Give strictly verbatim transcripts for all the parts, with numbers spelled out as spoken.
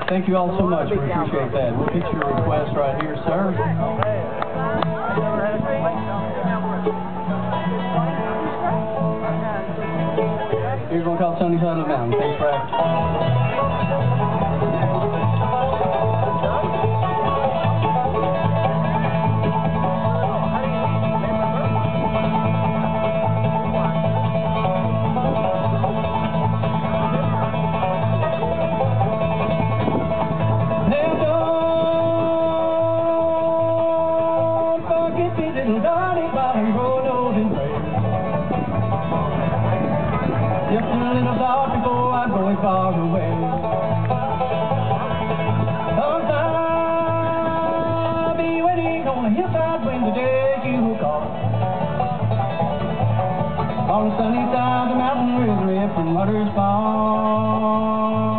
Thank you all so much. We appreciate that. We'll get your request right here, sir. Here's one called Sunny Side of the Mountain. Thanks for asking. Just a little thought before I go as far away. Sometime I'll be waiting on the hillside when the day you will call. On the sunny side of the mountain where the rippling waters fall.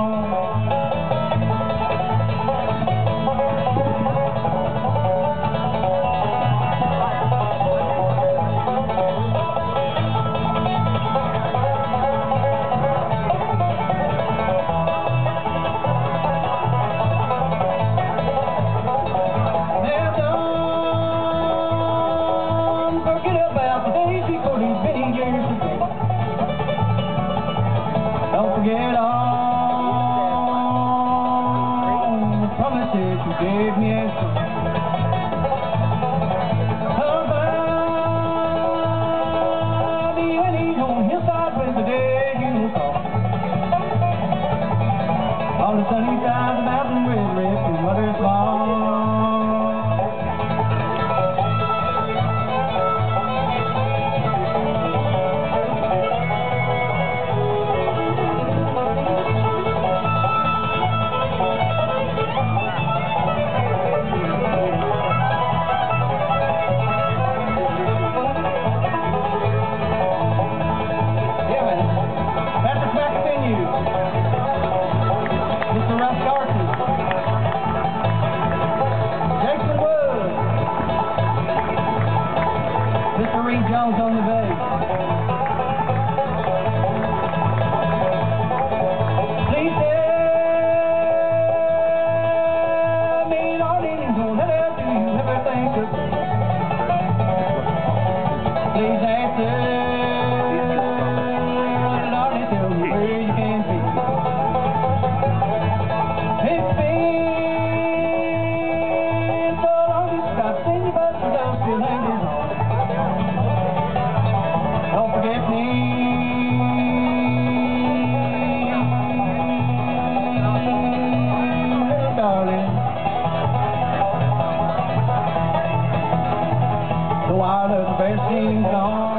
Don't forget all the promises you gave me as I'll be waiting on the hillside when the day you call. On the sunny side of the mountain where the rippling waters fall. Jones on the bass. Please tell me, Audie, gonna help do you ever think of me? Please answer, Audie, tell me where you can be. It's been so long since I've seen you, but the love still lingers on. Don't forget me, little darling. The wild of the bear seems gone.